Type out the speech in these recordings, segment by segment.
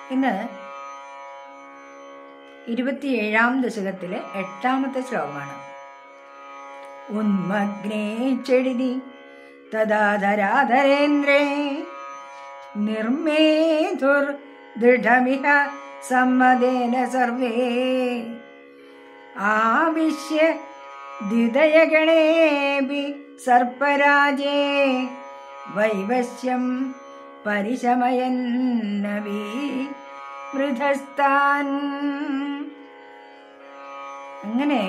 ഇന്ന് 27-ാം ദശകത്തിലെ 8-ാമത്തെ ശ്ലോകമാണ്. ഉന്മഗ്നേ ചെടിതി തദാധരാധരേന്ദ്രേ നിർമേധുർ ദൃഢമിഹ സമ്മദേന സർവേ ആവിശ്യ ദ്വിതയഗണേപി സർപ്പരാജേ വൈവശ്യം പരിശമയന്നവീ വൃഥസ്ഥാൻ. അങ്ങനെ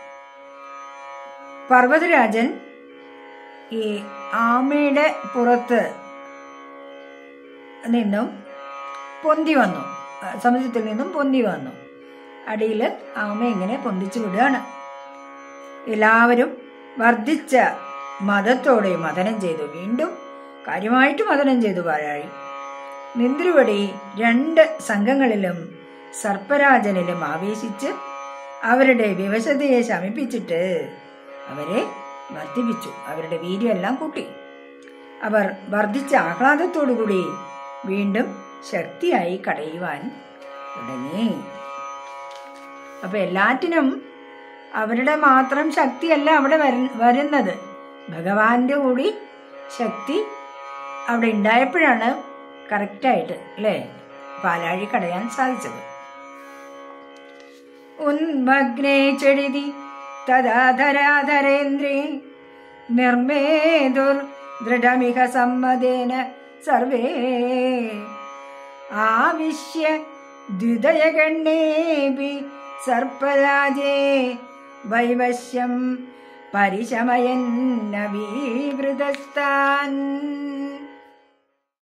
പർവ്വതരാജൻ ഈ ആമയുടെ പുറത്ത് നിന്നും പൊന്തി വന്നു, സമുദ്രത്തിൽ നിന്നും പൊന്തി വന്നു. അടിയിൽ ആമ ഇങ്ങനെ പൊന്തിച്ചു വിടുകയാണ്. എല്ലാവരും വർദ്ധിച്ച മതത്തോടെ മഥനം ചെയ്തു. വീണ്ടും കാര്യമായിട്ട് മഥനം ചെയ്തു പാഴാഴി. നിന്ദ്രുവടി 2 സംഘങ്ങളിലും സർപ്പരാജനിലും ആവേശിച്ച് അവരുടെ വിവശതയെ ശമിപ്പിച്ചിട്ട് അവരെ വർദ്ധിപ്പിച്ചു. അവരുടെ വീര്യമെല്ലാം കൂട്ടി. അവർ വർദ്ധിച്ച ആഹ്ലാദത്തോടുകൂടി വീണ്ടും ശക്തിയായി കടയുവാൻ തുടങ്ങി. അപ്പൊ എല്ലാറ്റിനും അവരുടെ മാത്രം ശക്തിയല്ല അവിടെ വരുന്നത്, ഭഗവാന്റെ കൂടി ശക്തി അവിടെ ഉണ്ടായപ്പോഴാണ് കറക്റ്റായിട്ട് അല്ലേ പാലാഴി കടയാൻ സാധിച്ചത്. ഉന്മഗ്നേ ചെടിതി തദാധരാധരേന്ദ്രേ നിർമേധുർ ദൃഢമിഹ സമ്മദേന സർവേ ആവിശ്യ ദ്വിതയഗണ്യേപി സർപ്പരാജേ വൈവശ്യം പരിശമയന്നവീവൃതസ്ഥാൻ.